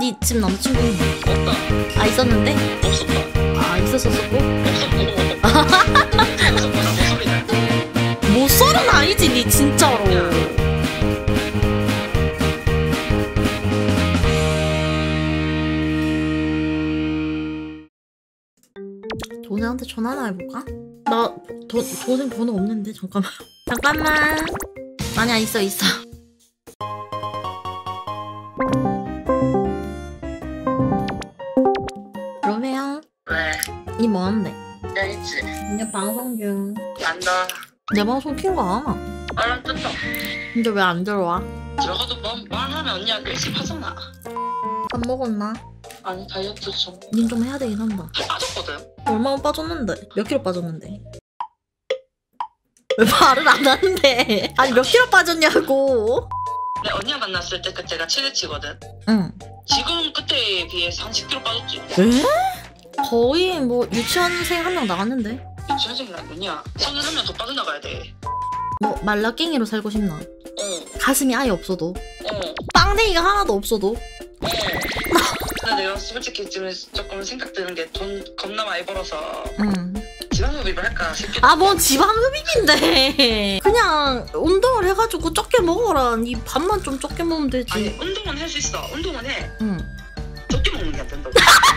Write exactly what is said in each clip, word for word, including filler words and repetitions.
니 지금 남자친구 있나? 없다. 아 있었는데? 없었다. 아 있었었고? 없었고. 없었고. 나 모쏠이다. 모쏠은 아니지 니 진짜로. 동생한테 전화나 해볼까? 나 도, 동생 번호 없는데 잠깐만. 잠깐만. 아니야 있어 있어. 여보세요? 왜? 니 뭐하는데? 야 있지. 이제 방송 중. 안다. 내 방송 킨 거 알아? 알람 뜬다. 근데 왜 안 들어와? 들어가도 뭐, 말하면 언니한테 일찍 하잖아. 밥 먹었나? 아니 다이어트 좀. 닌 좀 해야 되긴 한다. 살 빠졌거든. 얼마나 빠졌는데? 몇 킬로 빠졌는데? 왜 말을 안 하는데? 아니 몇 킬로 빠졌냐고? 내 언니랑 만났을 때 그때가 최대치거든. 응. 지금 그때에 비해서 한 십 킬로 빠졌지. 에? 거의 뭐 유치원생 한 명 나갔는데? 유치원생이 아니야. 성인 한 명 더 빠져나가야 돼. 뭐 말라깽이로 살고 싶나? 어. 가슴이 아예 없어도? 어. 빵댕이가 하나도 없어도? 어. 근데 내가 솔직히 지금 조금 생각드는 게 돈 겁나 많이 벌어서 응. 지방흡입을 할까 싶긴. 아 뭔 지방흡입인데. 그냥 운동을 해가지고 적게 먹어라. 니 밥만 좀 적게 먹으면 되지. 아니 운동은 할 수 있어. 운동은 해. 응. 적게 먹는 게 안 된다고.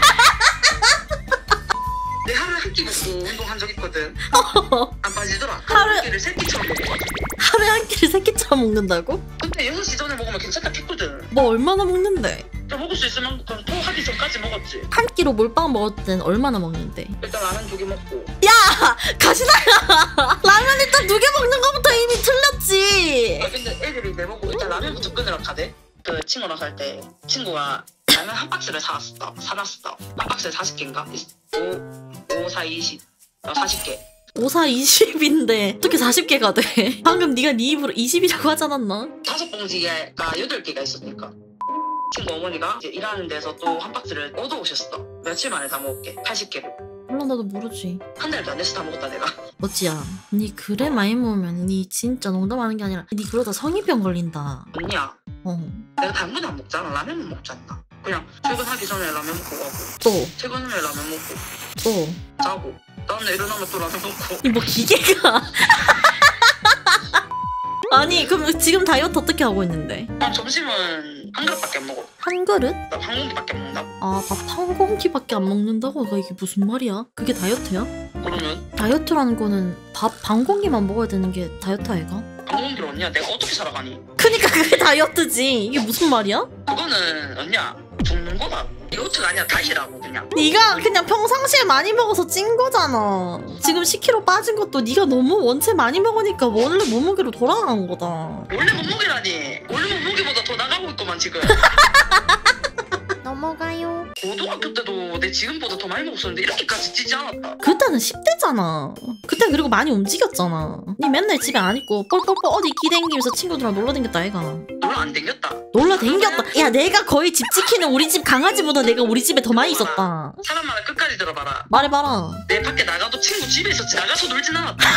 내 하루에 한 끼 먹고 운동한 적 있거든. 안 빠지더라. 하루- 한 끼를 세 끼처럼 먹어가지고. 하루에 한 끼를 세 끼처럼 먹는다고? 근데 여섯 시 전에 먹으면 괜찮다 했거든. 뭐 얼마나 먹는데? 또 먹을 수 있으면 그럼 토하기 전까지 먹었지. 한 끼로 몰빵 먹을 땐 얼마나 먹는데? 일단 라면 두 개 먹고. 가시나야! 라면 일단 두 개 먹는 거부터 이미 틀렸지! 아 근데 애들이 내보고 일단 라면부터 끊으라 하대. 그 친구랑 살 때 친구가 라면 한 박스를 사왔어. 사놨어. 한 박스에 사십 개인가? 오, 오, 사, 이십. 어, 사십 개. 오, 사, 이십인데 어떻게 사십 개가 돼? 방금 네가 네 입으로 이십이라고 하지 않았나? 다섯 봉지가 여덟 개가 있었으니까. 친구 어머니가 이제 일하는 데서 또 한 박스를 얻어오셨어. 며칠 만에 다 먹을게. 팔십 개를. 물론 나도 모르지. 한 달도 안 돼서 다 먹었다 내가. 어찌야, 니 그래 많이 먹으면 니 진짜 농담하는 게 아니라 니 그러다 성인병 걸린다. 언니야. 어. 내가 당분은 안 먹잖아. 라면은 먹지 않나. 그냥 퇴근하기 전에 라면 먹고 가고 또, 퇴근 후에 라면 먹고 또. 자고 다음날 일어나면 또 라면 먹고. 이 뭐 기계가. 아니 그럼 지금 다이어트 어떻게 하고 있는데? 난 점심은 한 그릇밖에 안 먹어. 한 그릇? 나 한 공기밖에 안 먹는다. 아, 밥 한 공기밖에 안 먹는다고? 이게 무슨 말이야? 그게 다이어트야? 그러면 다이어트라는 거는 밥 반 공기만 먹어야 되는 게 다이어트 아이가? 한 공기로 언니야 내가 어떻게 살아가니? 그니까 그게 다이어트지. 이게 무슨 말이야? 그거는 언니야 죽는 거다. 다이어트가 아니야 다이라고 그냥. 네가 그냥 평상시에 많이 먹어서 찐 거잖아. 지금 십 킬로 빠진 것도 네가 너무 원체 많이 먹으니까 원래 몸무게로 돌아간 거다. 원래 몸무게라니. 원래 몸무게보다 더 나가고 있구만 지금. 넘어가요. 고등학교 때도 내 지금보다 더 많이 먹었었는데 이렇게까지 찌지 않았다. 그때는 십 대잖아. 그때 그리고 많이 움직였잖아. 니 맨날 집에 안 있고 뻘뻘뻘 어디 기댕기면서 친구들이랑 놀러 댕겼다 아이가. 놀러 안 댕겼다. 놀러 댕겼다. 야 내가 거의 집 지키는 우리 집 강아지보다 내가 우리 집에 더 많이 있었다. 사람 말 끝까지 들어봐라. 말해봐라. 내 밖에 나가도 친구 집에 있었지 나가서 놀진 않았다.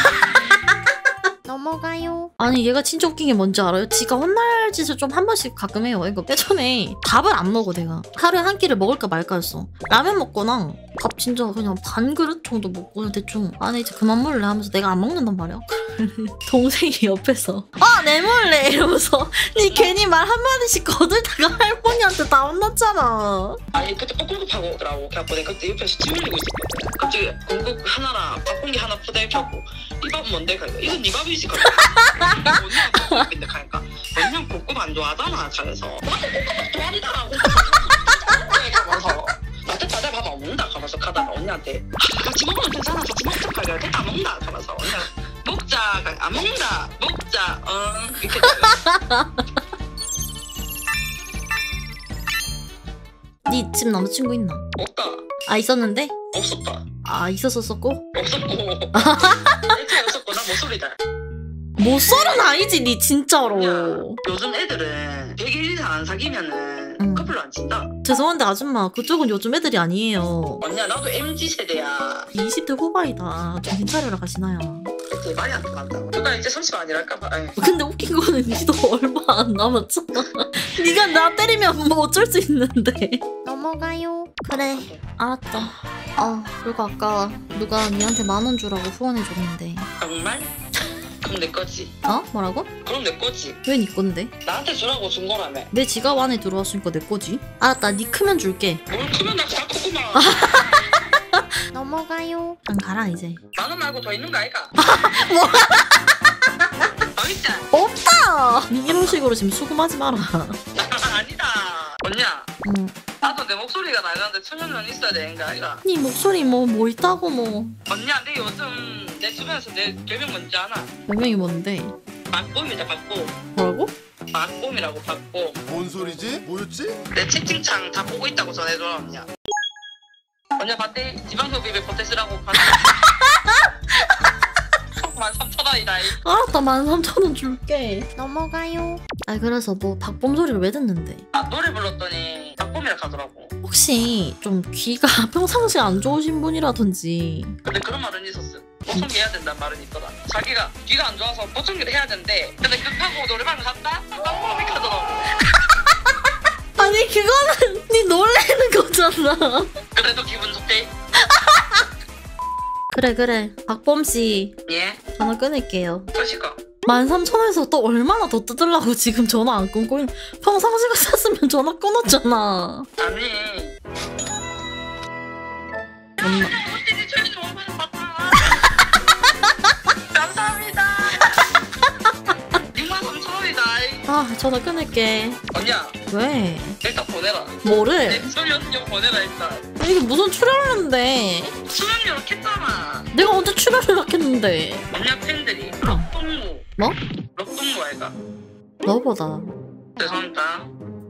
넘어가요. 아니 얘가 진짜 웃긴 게 뭔지 알아요? 지가 혼날 짓을 좀 한 번씩 가끔 해요. 이거 예전에 밥을 안 먹어 내가. 하루에 한 끼를 먹을까 말까였어. 라면 먹거나 밥 진짜 그냥 반 그릇 정도 먹고 그냥 대충 안에 이제 그만 먹을래 하면서 내가 안 먹는단 말이야. 동생이 옆에서 아 내 먹을래 이러면서 니 괜히 말 한마디씩 거들다가 할머니한테 다 혼났잖아. 아니 그때 뻐꾸기하고 오더라고. 그래갖고 내가 그때 옆에서 침 흘리고 있었거든. 갑자기 공국 하나랑 밥공기 하나 푸대펴고 이 밥은 뭔데? 가니까 이건 네 밥이지. 가니까 언니랑 볶음밥인데 가니까 언니랑 볶음 안 좋아하잖아. 가면서 나도 볶음밥 좋아하더라고. 가면서 나한테 다들 밥 안 먹는다. 가면서 가다가 언니한테 아, 같이 먹으면 괜찮아. 같이 먹자. 가니까 됐다 안 먹는다. 가면서 언니가 먹자. 안 먹는다. 먹자. 어 이렇게 니 집 남자친구 있나? 없다. 아 있었는데? 없었다. 아 있었었었고? 없었고 애초에 없었고 나 모쏠이다. 모쏠은 아니지 니 진짜로. 야, 요즘 애들은 백 일 이상 안 사귀면은 응. 커플로 안 친다. 죄송한데 아줌마 그쪽은 요즘 애들이 아니에요. 언니야 나도 엠지 세대야. 이십 대 후반이다. 정신 차리러 가시나요? 그때 말이 안 통한다. 누가 이제 삼십 아니랄까봐. 근데 웃긴 거는 니도 얼마 안 남았잖아. 네가 나 때리면 뭐 어쩔 수 있는데. 넘어가요. 그래 알았다. 아 그리고 아까 누가 니한테 만 원 주라고 후원해줬는데. 정말? 그럼 내 거지. 어? 뭐라고? 그럼 내 거지. 왜 네 건데? 나한테 주라고 준 거라며. 내 지갑 안에 들어왔으니까 내 거지. 알았다 니 크면 줄게. 뭘 크면 나 다 크구만. 넘어가요. 안 가라 이제. 만 원 말고 더 있는 거 아이가? 뭐? 더 있자. 없다. 니 이런 식으로 지금 수긍하지 마라. 아니다. 언니야. 응. 나도 내 목소리가 나가는데 천연년 있어야 되는 거 아이가? 니 목소리 뭐 뭐 있다고 뭐. 언니야, 내 요즘 내 주변에서 내 별명 뭔지 아나? 별명이 뭔데? 박봄이다, 박봄. 뭐라고? 박봄이라고, 박봄. 뭔 소리지? 뭐였지? 내 채팅창 다 보고 있다고 전해줘라, 언니야. 언니야, 봤대? 지방소 비비 보태 쓰라고 봤대. 만 삼천 원이다. 알았다 만 삼천 원 줄게. 넘어가요. 아 그래서 뭐 박봄 소리를 왜 듣는데? 아, 노래 불렀더니 박봄이라 하더라고. 혹시 좀 귀가 평상시에 안 좋으신 분이라든지. 근데 그런 말은 있었어. 보청기 해야 된다는 말은 있더라. 자기가 귀가 안 좋아서 보청기를 해야 된대. 근데 급하고 노래방 갔다? 박봄이 하더라고. 아니 그거는 니 놀래는 거잖아. 그래도 기분 좋대. 그래 그래 박봄씨 예? 전화 끊을게요. 그러시까. 만 삼천 원에서 또 얼마나 더 뜯으려고 지금 전화 안 끊고 있는. 평상시 같았으면 전화 끊었잖아. 아니. 엄마. 어떻게 저희 좀 오면 봤다. 감사합니다. 육만 삼천 원이다. 아 전화 끊을게. 언니야, 왜? 일단 보내라. 뭐를? 내 출연료 보내라 일단. 이게 무슨 출연료인데? 출연료로 켰잖아. 내가 언제 출연료 했는데? 언니야 팬들이 럭동무. 뭐? 럭동무 아이가. 너보다. 죄송합니다.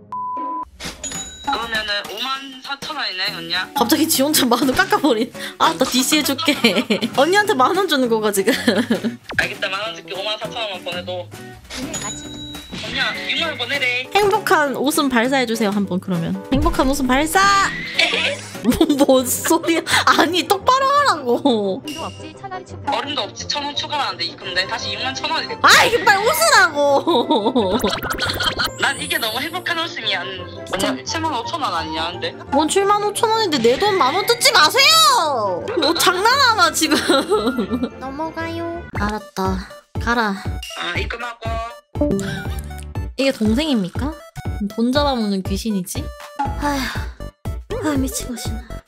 그러면은 오만 사천 원이네 언니야. 갑자기 지 혼자 만 원 깎아버린. 아, 나 디씨 해줄게. 언니한테 만 원 주는 거가 지금. 알겠다. 만 원 줄게. 오만 사천 원만 보내도. 언니야 육만 원 보내래. 행복한 웃음 발사해주세요 한번 그러면. 행복한 웃음 발사! 뭐, 뭔 소리야. 아니 똑바로 하라고. 도 없지 천원 추가. 어림도 없지. 천 원 추가하는데 근데 다시 육만 천 원이 됐다. 아 이게 빨리 웃으라고. 난 이게 너무 행복한 웃음이야. 언니야 칠만 오천 원 아니냐 근데. 뭔 칠만 오천 원인데 내 돈 만 원 뜯지 마세요. 뭐 장난하나 지금. 넘어가요. 알았다. 가라. 아 입금하고. 이게 동생입니까? 돈 잡아먹는 귀신이지? 아휴, 아 미치겠어.